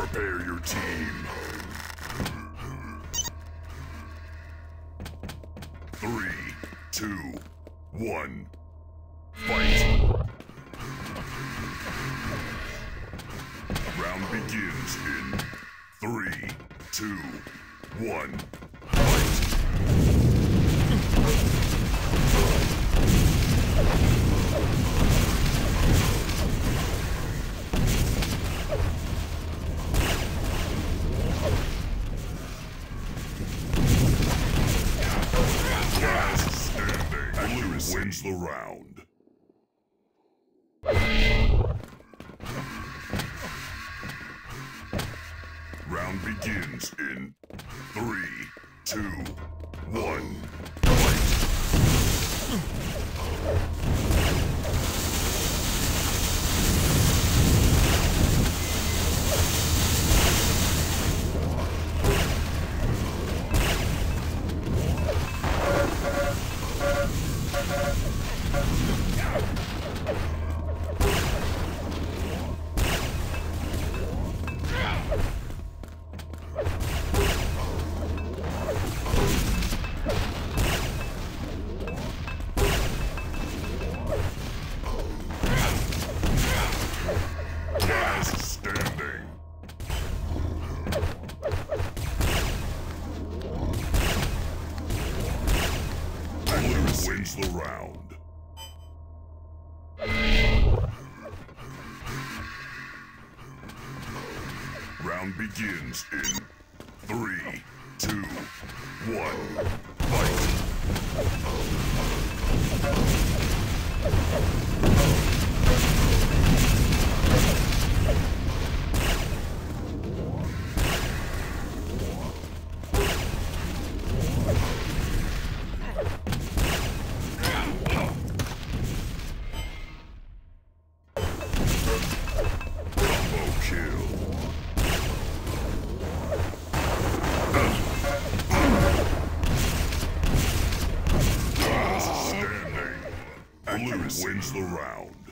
Prepare your team. 3, 2, 1, fight! Round begins in 3, 2, 1, fight! Wins the round. Round begins in 3, 2, 1, fight! Wins the round. Round begins in 3, 2, 1, fight! Wins the round.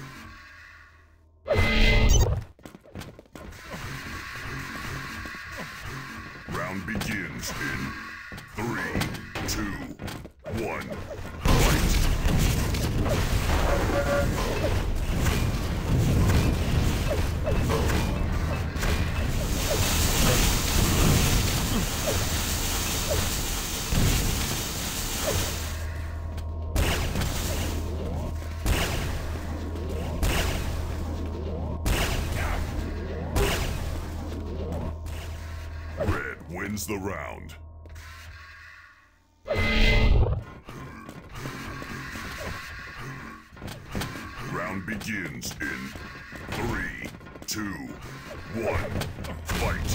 Round begins in 3, 2, 1, fight! Wins the round. Round begins in 3, 2, 1, fight!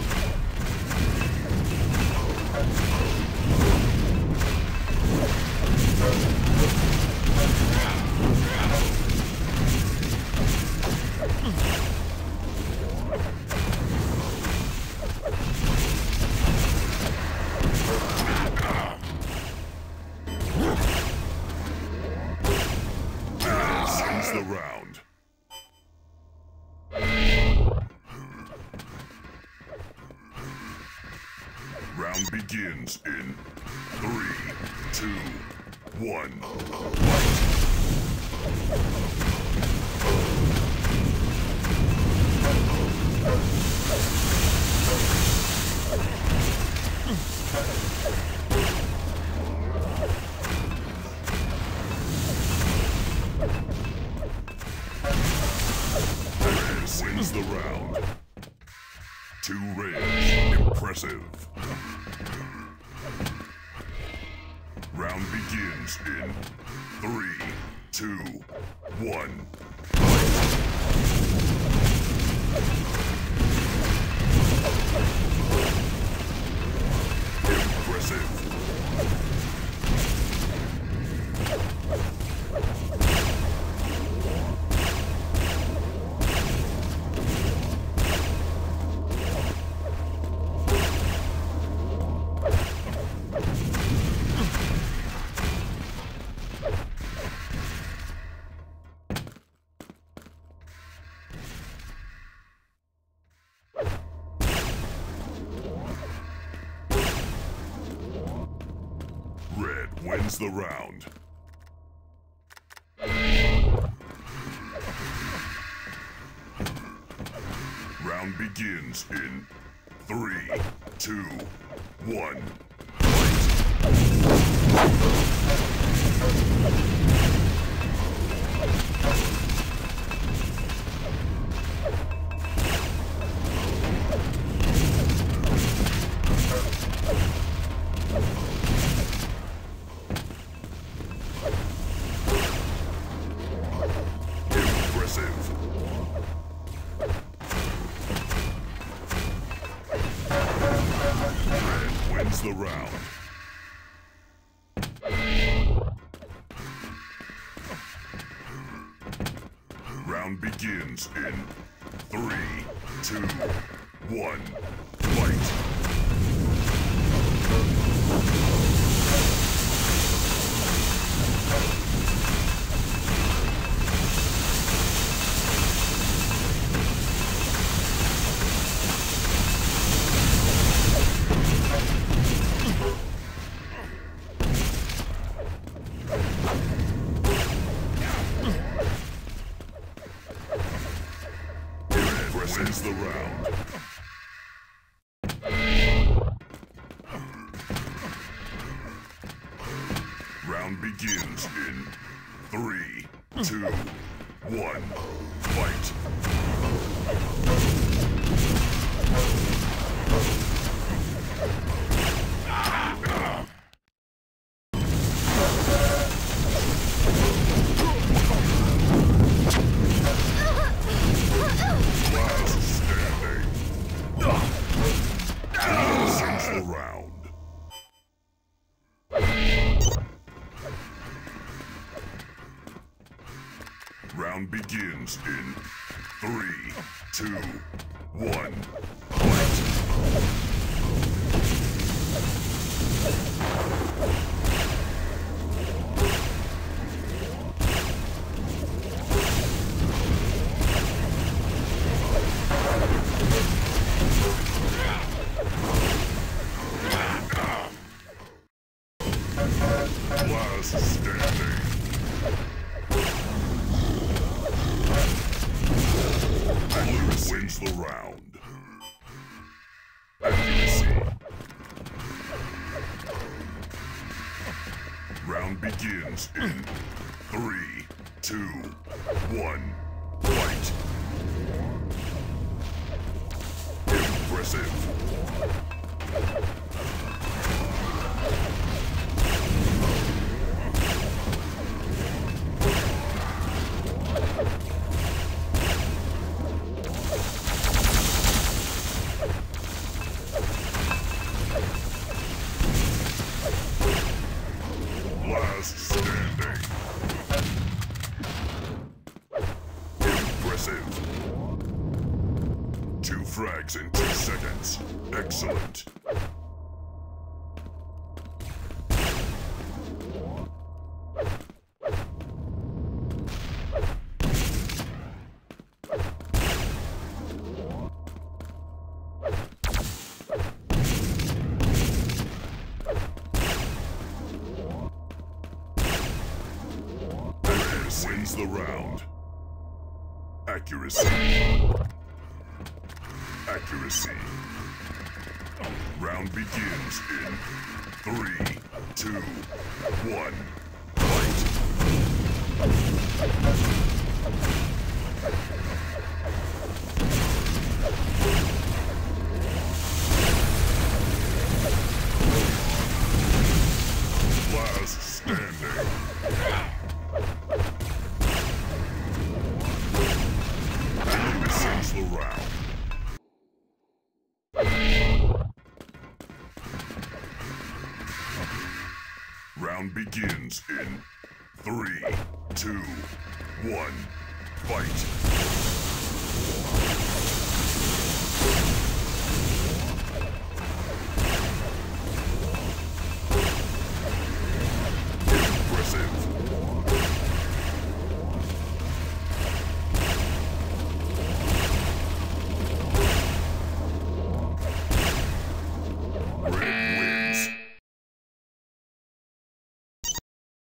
The round. Round begins in 3, 2, 1, fight! Wins the round. 2 reds. Impressive. Round begins in 3, 2, 1, fight! Impressive. wins the round. Round begins in 3, 2, 1. Impressive. Red wins the round. Round begins in 3, 2, 1. Fight! Wins the round. Round begins in 3, 2, 1. Fight! Round. Round begins in 3, 2, 1. Fight! Last standing. Accuracy wins the round. Accuracy. Round begins in 3, 2, 1. Fight! Impressive. Last standing. Impressive. 2 frags in 2 seconds. Excellent. Wins the round. Accuracy. Accuracy. Round begins in 3, 2, 1. Fight! Last standing. Wins the round. Round begins in 3, 2, 1. Fight!